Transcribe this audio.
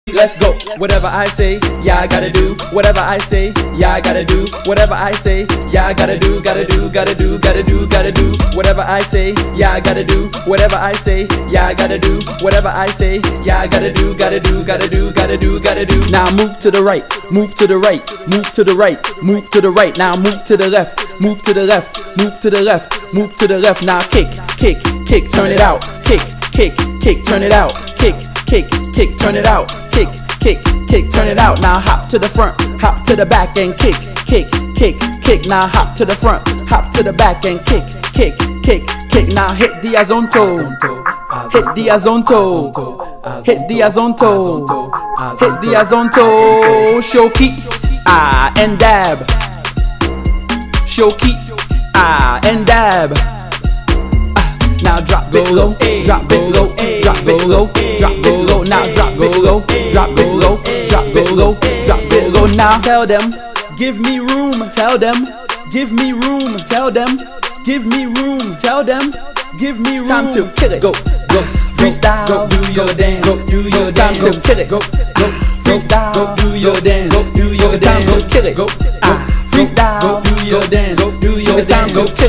Let's go. Whatever I say, yeah, I gotta do. Whatever I say, yeah, I gotta do. Whatever I say, yeah, I gotta do. Gotta do, gotta do, gotta do, gotta do. Whatever I say, yeah, I gotta do. Whatever I say, yeah, I gotta do. Whatever I say, yeah, I gotta do. Gotta do, gotta do, gotta do, gotta do. Now move to the right, move to the right, move to the right, move to the right. Now move to the left, move to the left, move to the left, move to the left. Now kick, kick, kick, turn it out. Kick, kick, kick, turn it out. Kick, kick, kick, turn it out. Kick, kick, kick, turn it out. Now hop to the front, hop to the back and kick, kick, kick, kick. Now hop to the front, hop to the back and kick, kick, kick, kick. Now hit the azonto, hit the azonto, hit the azonto, hit the azonto. Shoki, and dab. Shoki, and dab. Now drop it low, drop it low, drop it low, drop it low. Now drop it low, drop it low, drop it low, drop it low. Now tell them, give me room. Tell them, give me room. Tell them, give me room. Tell them, give me room. Time to kill it. Go, go, freestyle. Go do your dance. Go do your dance. Time to kill it. Go, go, freestyle. Go do your dance. Go do your dance. It's time to kill it. Go, freestyle. Go do your dance. Go do your dance. It's time to kill it.